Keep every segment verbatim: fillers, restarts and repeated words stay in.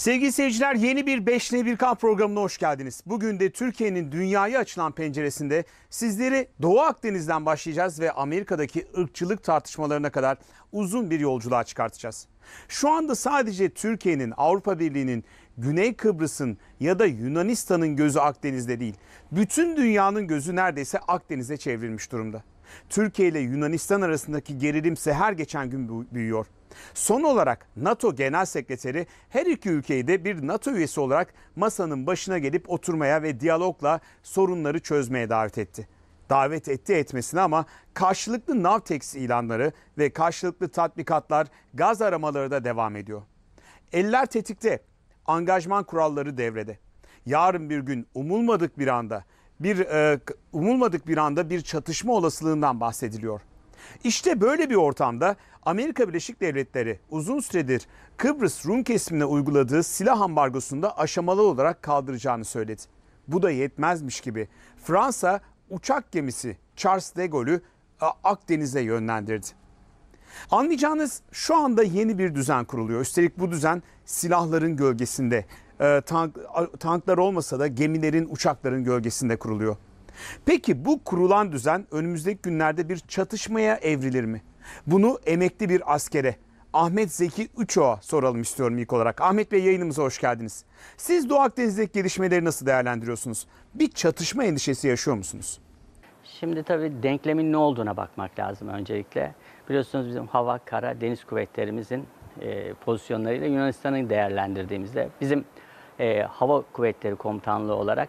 Sevgili seyirciler, yeni bir beş ne bir kamp programına hoş geldiniz. Bugün de Türkiye'nin dünyaya açılan penceresinde sizleri Doğu Akdeniz'den başlayacağız ve Amerika'daki ırkçılık tartışmalarına kadar uzun bir yolculuğa çıkartacağız. Şu anda sadece Türkiye'nin, Avrupa Birliği'nin, Güney Kıbrıs'ın ya da Yunanistan'ın gözü Akdeniz'de değil. Bütün dünyanın gözü neredeyse Akdeniz'e çevrilmiş durumda. Türkiye ile Yunanistan arasındaki gerilimse her geçen gün büyüyor. Son olarak NATO Genel Sekreteri her iki ülkeyi de bir NATO üyesi olarak masanın başına gelip oturmaya ve diyalogla sorunları çözmeye davet etti. Davet etti etmesine ama karşılıklı Navtex ilanları ve karşılıklı tatbikatlar, gaz aramaları da devam ediyor. Eller tetikte, angajman kuralları devrede. Yarın bir gün umulmadık bir anda bir e, umulmadık bir anda bir çatışma olasılığından bahsediliyor. İşte böyle bir ortamda Amerika Birleşik Devletleri uzun süredir Kıbrıs Rum kesimine uyguladığı silah ambargosunu da aşamalı olarak kaldıracağını söyledi. Bu da yetmezmiş gibi Fransa uçak gemisi Charles de Gaulle'ü Akdeniz'e yönlendirdi. Anlayacağınız şu anda yeni bir düzen kuruluyor. Üstelik bu düzen silahların gölgesinde, tank, tanklar olmasa da gemilerin, uçakların gölgesinde kuruluyor. Peki bu kurulan düzen önümüzdeki günlerde bir çatışmaya evrilir mi? Bunu emekli bir askere, Ahmet Zeki Üçoğ'a soralım istiyorum ilk olarak. Ahmet Bey, yayınımıza hoş geldiniz. Siz Doğu Akdeniz'deki gelişmeleri nasıl değerlendiriyorsunuz? Bir çatışma endişesi yaşıyor musunuz? Şimdi tabii denklemin ne olduğuna bakmak lazım öncelikle. Biliyorsunuz bizim hava, kara, deniz kuvvetlerimizin e, pozisyonlarıyla Yunanistan'ı değerlendirdiğimizde bizim e, hava kuvvetleri komutanlığı olarak,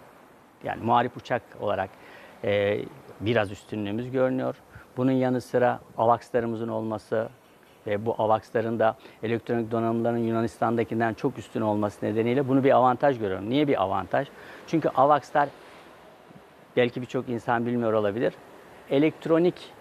yani muharip uçak olarak e, biraz üstünlüğümüz görünüyor. Bunun yanı sıra AVAX'larımızın olması ve bu AVAX'ların da elektronik donanımların Yunanistan'dakinden çok üstün olması nedeniyle bunu bir avantaj görüyorum. Niye bir avantaj? Çünkü AVAX'lar, belki birçok insan bilmiyor olabilir, elektronik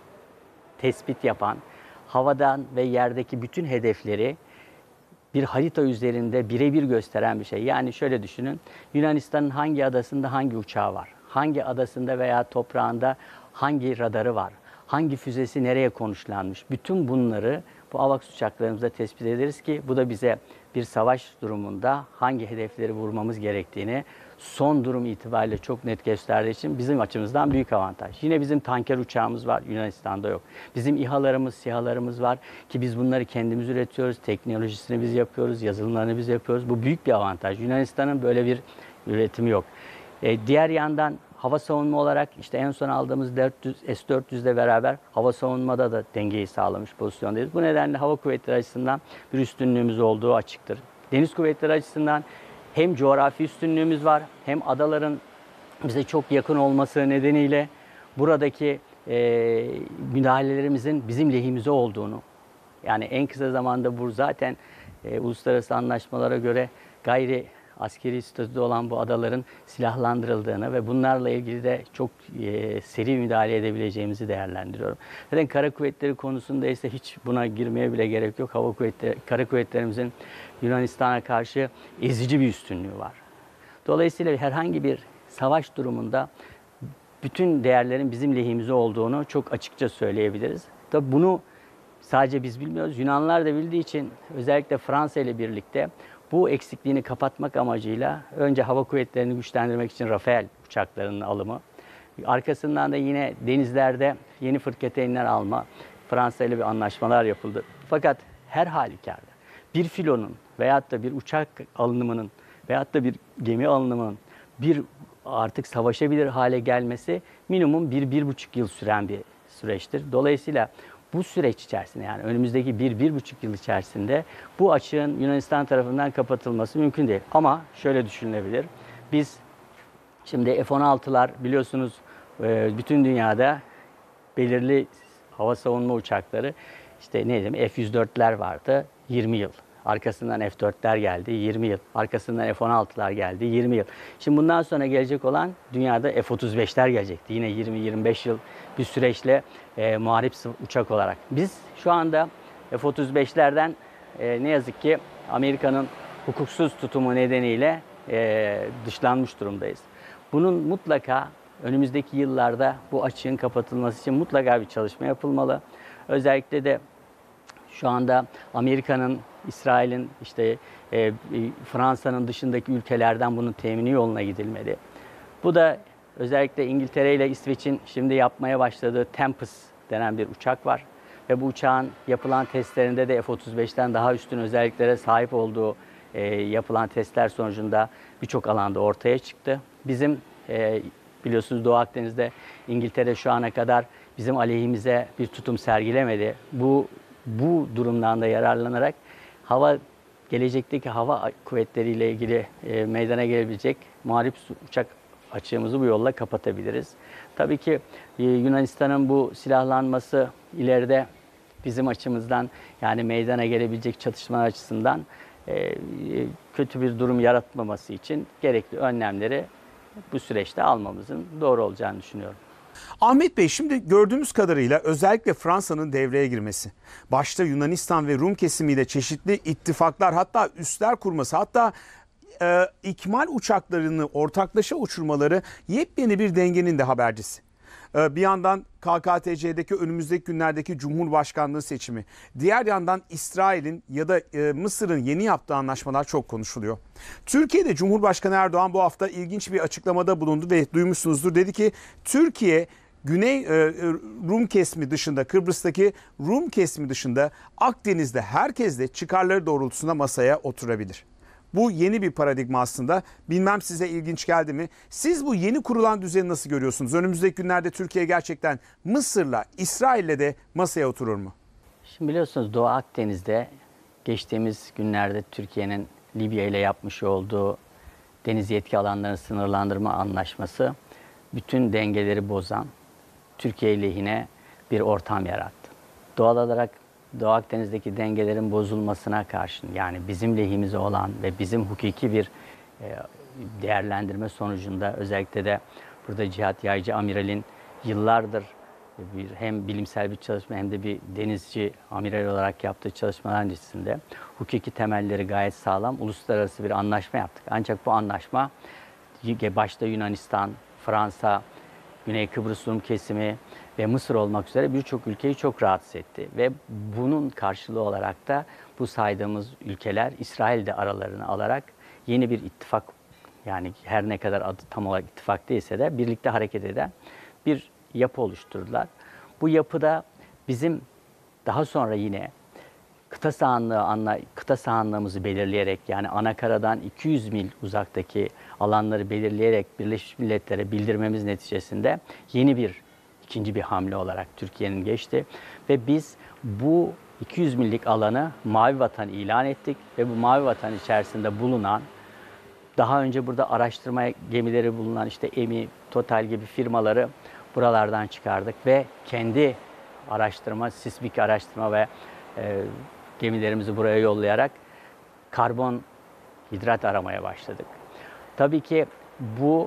tespit yapan, havadan ve yerdeki bütün hedefleri bir harita üzerinde birebir gösteren bir şey. Yani şöyle düşünün, Yunanistan'ın hangi adasında hangi uçağı var, hangi adasında veya toprağında hangi radarı var, hangi füzesi nereye konuşlanmış, bütün bunları bu AVAX uçaklarımızda tespit ederiz ki bu da bize bir savaş durumunda hangi hedefleri vurmamız gerektiğini son durum itibariyle çok net gösterdiği için bizim açımızdan büyük avantaj. Yine bizim tanker uçağımız var, Yunanistan'da yok. Bizim İHA'larımız, SİHA'larımız var ki biz bunları kendimiz üretiyoruz, teknolojisini biz yapıyoruz, yazılımlarını biz yapıyoruz. Bu büyük bir avantaj. Yunanistan'ın böyle bir üretimi yok. Ee, diğer yandan hava savunma olarak işte en son aldığımız S dört yüz ile beraber hava savunmada da dengeyi sağlamış pozisyondayız. Bu nedenle hava kuvvetleri açısından bir üstünlüğümüz olduğu açıktır. Deniz kuvvetleri açısından hem coğrafi üstünlüğümüz var, hem adaların bize çok yakın olması nedeniyle buradaki e, müdahalelerimizin bizim lehimize olduğunu, yani en kısa zamanda bu zaten e, uluslararası anlaşmalara göre gayri askeri statüde olan bu adaların silahlandırıldığını ve bunlarla ilgili de çok e, seri müdahale edebileceğimizi değerlendiriyorum. Zaten kara kuvvetleri konusunda ise hiç buna girmeye bile gerek yok. Hava kuvvetleri, kara kuvvetlerimizin Yunanistan'a karşı ezici bir üstünlüğü var. Dolayısıyla herhangi bir savaş durumunda bütün değerlerin bizim lehimize olduğunu çok açıkça söyleyebiliriz. Tabii bunu sadece biz bilmiyoruz. Yunanlar da bildiği için özellikle Fransa ile birlikte bu eksikliğini kapatmak amacıyla önce hava kuvvetlerini güçlendirmek için Rafael uçaklarının alımı, arkasından da yine denizlerde yeni fırkateynler alma, Fransa ile bir anlaşmalar yapıldı. Fakat her halükarda bir filonun veyahut da bir uçak alınımının veyahut da bir gemi alınımının bir artık savaşabilir hale gelmesi minimum bir, bir buçuk yıl süren bir süreçtir. Dolayısıyla bu süreç içerisinde, yani önümüzdeki bir, bir buçuk yıl içerisinde bu açığın Yunanistan tarafından kapatılması mümkün değil. Ama şöyle düşünülebilir. Biz şimdi F on altılar biliyorsunuz bütün dünyada belirli hava savunma uçakları, işte ne diyeyim, F yüz dörtler vardı yirmi yıl. Arkasından F dörtler geldi yirmi yıl. Arkasından F on altılar geldi yirmi yıl. Şimdi bundan sonra gelecek olan dünyada F otuz beşler gelecekti. Yine yirmi yirmi beş yıl bir süreçle e, muharip uçak olarak. Biz şu anda F otuz beşlerden e, ne yazık ki Amerika'nın hukuksuz tutumu nedeniyle e, dışlanmış durumdayız. Bunun mutlaka önümüzdeki yıllarda bu açığın kapatılması için mutlaka bir çalışma yapılmalı. Özellikle de şu anda Amerika'nın İsrail'in işte e, Fransa'nın dışındaki ülkelerden bunun temini yoluna gidilmeli. Bu da özellikle İngiltere ile İsveç'in şimdi yapmaya başladığı Tempest denen bir uçak var. Ve bu uçağın yapılan testlerinde de F otuz beşten daha üstün özelliklere sahip olduğu e, yapılan testler sonucunda birçok alanda ortaya çıktı. Bizim e, biliyorsunuz Doğu Akdeniz'de İngiltere şu ana kadar bizim aleyhimize bir tutum sergilemedi. Bu bu durumdan da yararlanarak hava gelecekteki hava kuvvetleriyle ilgili e, meydana gelebilecek muharip uçak açığımızı bu yolla kapatabiliriz. Tabii ki e, Yunanistan'ın bu silahlanması ileride bizim açımızdan yani meydana gelebilecek çatışmalar açısından e, kötü bir durum yaratmaması için gerekli önlemleri bu süreçte almamızın doğru olacağını düşünüyorum. Ahmet Bey, şimdi gördüğümüz kadarıyla özellikle Fransa'nın devreye girmesi, başta Yunanistan ve Rum kesimiyle çeşitli ittifaklar, hatta üsler kurması, hatta e, ikmal uçaklarını ortaklaşa uçurmaları yepyeni bir dengenin de habercisi. E, bir yandan K K T C'deki önümüzdeki günlerdeki Cumhurbaşkanlığı seçimi, diğer yandan İsrail'in ya da e, Mısır'ın yeni yaptığı anlaşmalar çok konuşuluyor. Türkiye'de Cumhurbaşkanı Erdoğan bu hafta ilginç bir açıklamada bulundu ve duymuşsunuzdur. Dedi ki Türkiye Güney e, Rum kesimi dışında, Kıbrıs'taki Rum kesimi dışında Akdeniz'de herkesle çıkarları doğrultusunda masaya oturabilir. Bu yeni bir paradigma aslında. Bilmem size ilginç geldi mi? Siz bu yeni kurulan düzeni nasıl görüyorsunuz? Önümüzdeki günlerde Türkiye gerçekten Mısır'la, İsrail'le de masaya oturur mu? Şimdi biliyorsunuz Doğu Akdeniz'de geçtiğimiz günlerde Türkiye'nin Libya ile yapmış olduğu deniz yetki alanlarını sınırlandırma anlaşması bütün dengeleri bozan, Türkiye lehine bir ortam yarattı. Doğal olarak Doğu Akdeniz'deki dengelerin bozulmasına karşın, yani bizim lehimize olan ve bizim hukuki bir e, değerlendirme sonucunda özellikle de burada Cihat Yaycı Amiral'in yıllardır bir hem bilimsel bir çalışma hem de bir denizci amiral olarak yaptığı çalışmalar öncesinde hukuki temelleri gayet sağlam uluslararası bir anlaşma yaptık. Ancak bu anlaşma başta Yunanistan, Fransa, Güney Kıbrıs Rum kesimi ve Mısır olmak üzere birçok ülkeyi çok rahatsız etti. Ve bunun karşılığı olarak da bu saydığımız ülkeler İsrail de aralarını alarak yeni bir ittifak, yani her ne kadar adı tam olarak ittifak değilse de birlikte hareket eden bir yapı oluşturdular. Bu yapıda bizim daha sonra yine kıta sahanlığı anla, kıta sahanlığımızı belirleyerek, yani anakaradan iki yüz mil uzaktaki alanları belirleyerek Birleşmiş Milletler'e bildirmemiz neticesinde yeni bir ikinci bir hamle olarak Türkiye'nin geçti ve biz bu iki yüz millik alanı Mavi Vatan ilan ettik ve bu Mavi Vatan içerisinde bulunan, daha önce burada araştırma gemileri bulunan işte E M İ, Total gibi firmaları buralardan çıkardık ve kendi araştırma, sismik araştırma ve e, gemilerimizi buraya yollayarak karbon hidrat aramaya başladık. Tabii ki bu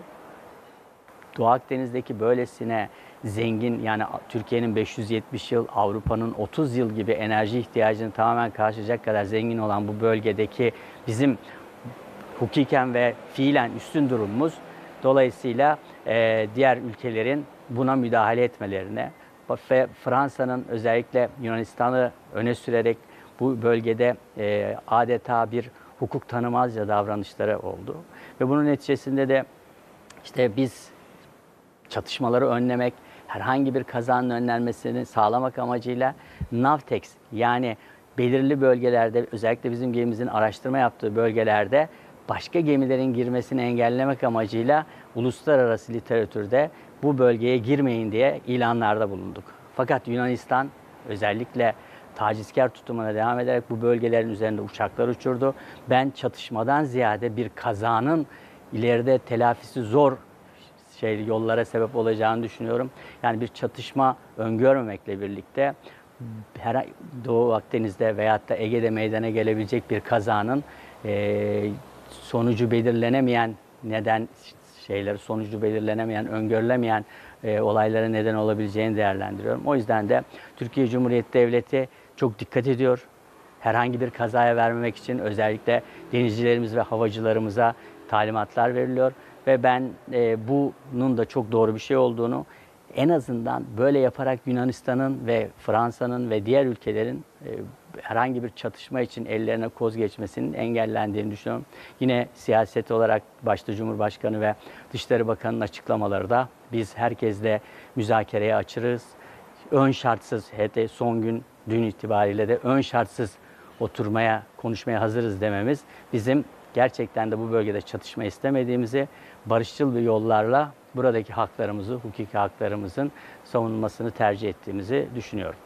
Doğu Akdeniz'deki böylesine zengin, yani Türkiye'nin beş yüz yetmiş yıl, Avrupa'nın otuz yıl gibi enerji ihtiyacını tamamen karşılayacak kadar zengin olan bu bölgedeki bizim hukuken ve fiilen üstün durumumuz dolayısıyla e, diğer ülkelerin buna müdahale etmelerine ve Fransa'nın özellikle Yunanistan'ı öne sürerek bu bölgede e, adeta bir hukuk tanımazca davranışları oldu. Ve bunun neticesinde de işte biz çatışmaları önlemek, herhangi bir kazanın önlenmesini sağlamak amacıyla Navtex, yani belirli bölgelerde, özellikle bizim gemimizin araştırma yaptığı bölgelerde başka gemilerin girmesini engellemek amacıyla uluslararası literatürde bu bölgeye girmeyin diye ilanlarda bulunduk. Fakat Yunanistan özellikle tacizkar tutumuna devam ederek bu bölgelerin üzerinde uçaklar uçurdu. Ben çatışmadan ziyade bir kazanın ileride telafisi zor şey yollara sebep olacağını düşünüyorum. Yani bir çatışma öngörmemekle birlikte her Doğu Akdeniz'de veyahut da Ege'de meydana gelebilecek bir kazanın e, sonucu belirlenemeyen neden şeyleri sonucu belirlenemeyen, öngörülemeyen e, olaylara neden olabileceğini değerlendiriyorum. O yüzden de Türkiye Cumhuriyeti Devleti çok dikkat ediyor. Herhangi bir kazaya vermemek için özellikle denizcilerimiz ve havacılarımıza talimatlar veriliyor ve ben e, bunun da çok doğru bir şey olduğunu, en azından böyle yaparak Yunanistan'ın ve Fransa'nın ve diğer ülkelerin e, herhangi bir çatışma için ellerine koz geçmesinin engellendiğini düşünüyorum. Yine siyaset olarak başta Cumhurbaşkanı ve Dışişleri Bakanı'nın açıklamaları da biz herkesle müzakereye açırız. Ön şartsız, hele son gün dün itibariyle de ön şartsız oturmaya, konuşmaya hazırız dememiz bizim gerçekten de bu bölgede çatışma istemediğimizi, barışçıl bir yollarla buradaki haklarımızı, hukuki haklarımızın savunulmasını tercih ettiğimizi düşünüyorum.